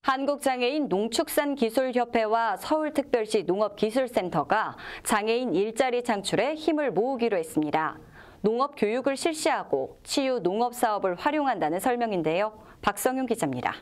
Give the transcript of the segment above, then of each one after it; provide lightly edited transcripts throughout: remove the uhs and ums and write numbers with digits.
한국장애인 농축산기술협회와 서울특별시 농업기술센터가 장애인 일자리 창출에 힘을 모으기로 했습니다. 농업 교육을 실시하고 치유 농업 사업을 활용한다는 설명인데요. 박성윤 기자입니다.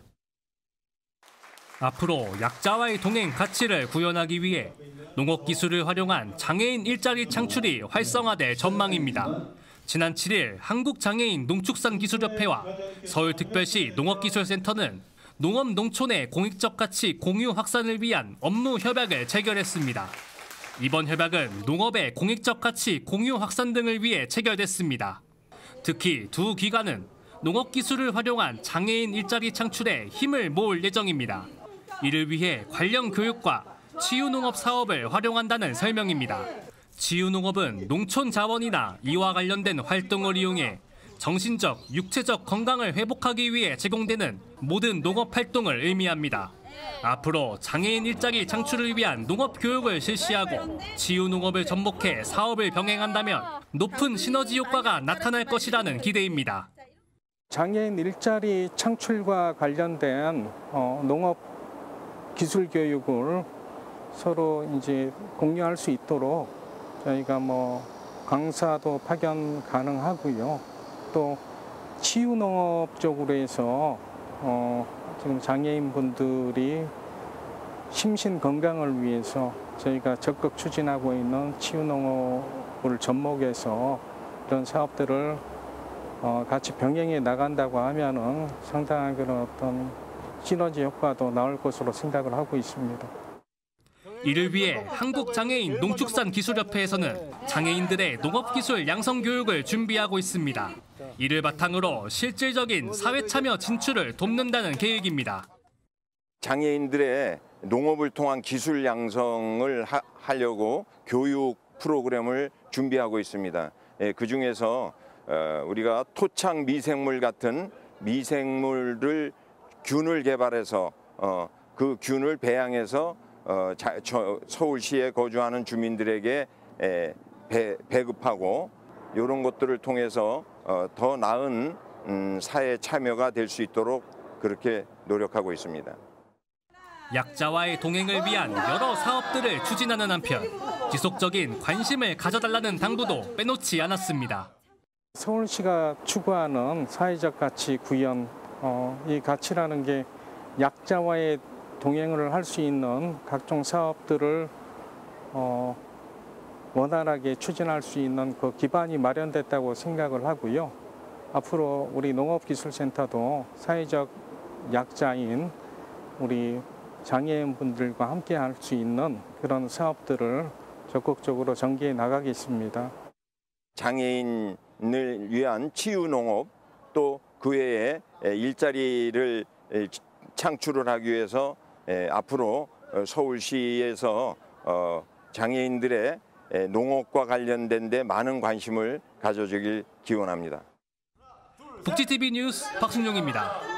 앞으로 약자와의 동행 가치를 구현하기 위해 농업 기술을 활용한 장애인 일자리 창출이 활성화될 전망입니다. 지난 7일 한국장애인 농축산기술협회와 서울특별시 농업기술센터는 농업 농촌의 공익적 가치 공유 확산을 위한 업무 협약을 체결했습니다. 이번 협약은 농업의 공익적 가치 공유 확산 등을 위해 체결됐습니다. 특히 두 기관은 농업 기술을 활용한 장애인 일자리 창출에 힘을 모을 예정입니다. 이를 위해 관련 교육과 치유농업 사업을 활용한다는 설명입니다. 치유농업은 농촌 자원이나 이와 관련된 활동을 이용해 정신적, 육체적 건강을 회복하기 위해 제공되는 모든 농업 활동을 의미합니다. 앞으로 장애인 일자리 창출을 위한 농업 교육을 실시하고 치유농업을 접목해 사업을 병행한다면 높은 시너지 효과가 나타날 것이라는 기대입니다. 장애인 일자리 창출과 관련된 농업 기술 교육을 서로 이제 공유할 수 있도록 저희가 강사도 파견 가능하고요. 또 치유농업 쪽으로 해서 지금 장애인분들이 심신 건강을 위해서 저희가 적극 추진하고 있는 치유농업을 접목해서 이런 사업들을 같이 병행해 나간다고 하면은 상당한 그런 어떤 시너지 효과도 나올 것으로 생각을 하고 있습니다. 이를 위해 한국장애인 농축산기술협회에서는 장애인들의 농업기술 양성교육을 준비하고 있습니다. 이를 바탕으로 실질적인 사회참여 진출을 돕는다는 계획입니다. 장애인들의 농업을 통한 기술 양성을 하려고 교육 프로그램을 준비하고 있습니다. 그중에서 우리가 토착 미생물 같은 미생물을 균을 개발해서 그 균을 배양해서 서울시에 거주하는 주민들에게 배급하고 이런 것들을 통해서 더 나은 사회 참여가 될 수 있도록 그렇게 노력하고 있습니다. 약자와의 동행을 위한 여러 사업들을 추진하는 한편 지속적인 관심을 가져달라는 당부도 빼놓지 않았습니다. 서울시가 추구하는 사회적 가치 구현, 이 가치라는 게 약자와의 동행을 할 수 있는 각종 사업들을 원활하게 추진할 수 있는 그 기반이 마련됐다고 생각을 하고요. 앞으로 우리 농업기술센터도 사회적 약자인 우리 장애인분들과 함께 할 수 있는 그런 사업들을 적극적으로 전개해 나가겠습니다. 장애인을 위한 치유농업 또 그 외에 일자리를 창출을 하기 위해서 앞으로 서울시에서 장애인들의 농업과 관련된 데 많은 관심을 가져주길 기원합니다. 북지TV 뉴스 박순용입니다.